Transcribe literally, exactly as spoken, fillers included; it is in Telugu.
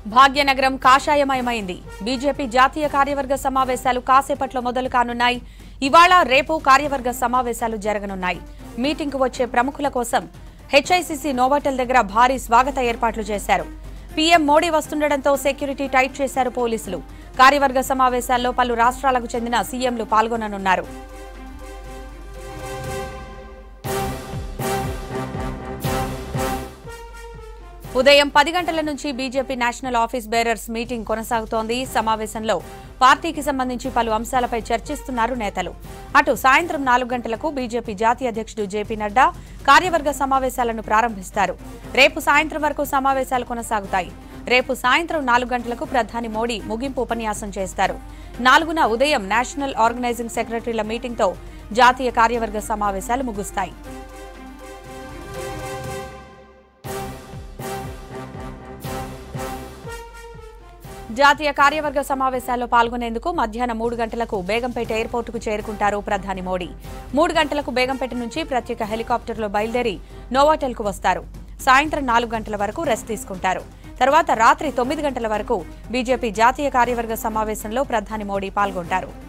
భాగ్యనగరం కాషాయమయమైంది. బీజేపీ జాతీయ కార్యవర్గ సమావేశాలు కాసేపట్లో మొదలు కానున్నాయి. ఇవాళ రేపు కార్యవర్గ సమావేశాలు జరగనున్నాయి. మీటింగ్కు వచ్చే ప్రముఖుల కోసం హెచ్ఐసిసి నోవాటెల్ దగ్గర భారీ స్వాగత ఏర్పాట్లు చేశారు. పీఎం మోడీ వస్తుండటంతో సెక్యూరిటీ టైట్ చేశారు పోలీసులు. కార్యవర్గ సమావేశాల్లో పలు రాష్ట్రాలకు చెందిన సీఎంలు పాల్గొననున్నారు. ఉదయం పది గంటల నుంచి BJP national office bearers meeting కొనసాగుతోంది. సమావేశంలో పార్టీకి సంబంధించి పలు అంశాలపై చర్చిస్తున్నారు నేతలు. అటు సాయంత్రం నాలుగు గంటలకు బీజేపీ జాతీయ అధ్యక్షుడు జేపీ నడ్డా కార్యవర్గ సమావేశాలను ప్రారంభిస్తారు. రేపు సాయంత్రం వరకు సమావేశాలు కొనసాగుతాయి. రేపు సాయంత్రం నాలుగు గంటలకు ప్రధాని మోడీ ముగింపు ఉపన్యాసం చేస్తారు. నాలుగున ఉదయం నేషనల్ ఆర్గనైజింగ్ సెక్రటరీల మీటింగ్తో జాతీయ కార్యవర్గ సమావేశాలు ముగుస్తాయి. జాతీయ కార్యవర్గ సమావేశాల్లో పాల్గొనేందుకు మధ్యాహ్నం మూడు గంటలకు బేగంపేట ఎయిర్పోర్టుకు చేరుకుంటారు ప్రధాని మోడీ. మూడు గంటలకు బేగంపేట నుంచి ప్రత్యేక హెలికాప్టర్లో బయలుదేరి నోవాటెల్కు వస్తారు. సాయంత్రం నాలుగు గంటల వరకు రెస్ట్ తీసుకుంటారు. తర్వాత రాత్రి తొమ్మిది గంటల వరకు బీజేపీ జాతీయ కార్యవర్గ సమావేశంలో ప్రధాని మోడీ పాల్గొంటారు.